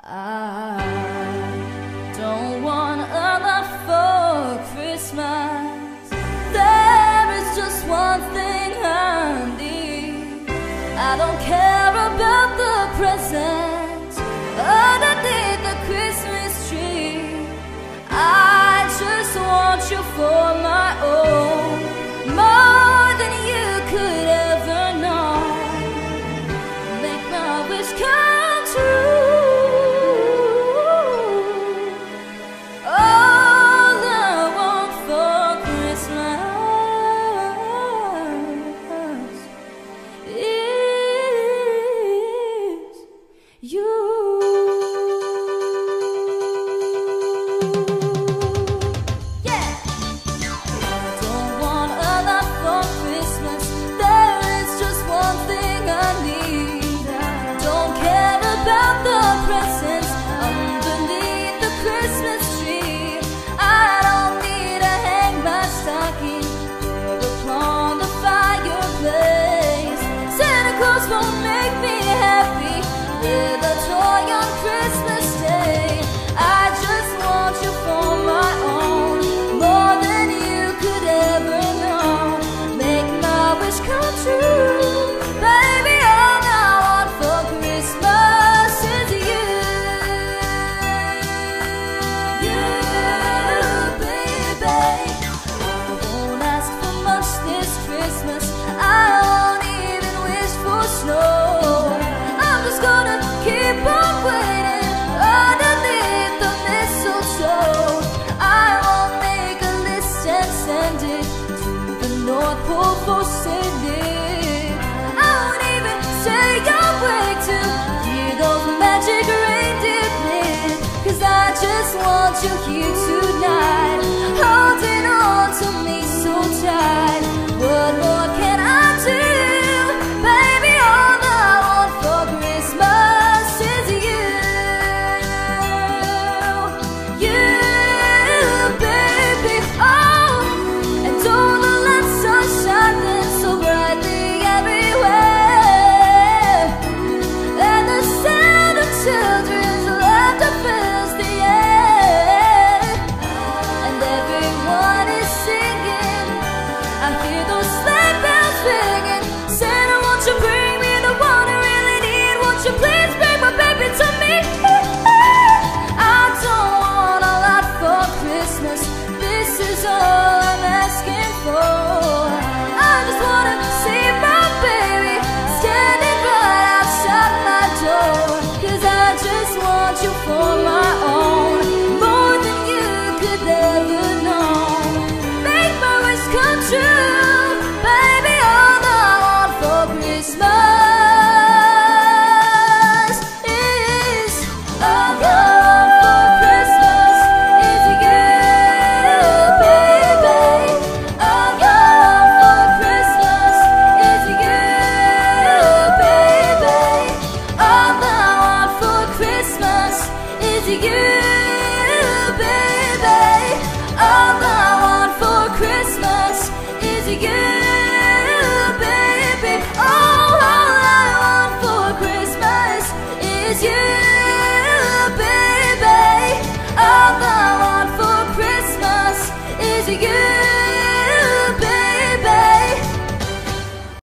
I don't want a lot for Christmas. There is just one thing I need. I don't care about the presents underneath the Christmas tree. I just want you for my own, more than you could ever know. Make my wish come true. Won't make me happy with a toy on Christmas Day. I just want you for my own, more than you could ever know. Make my wish come true.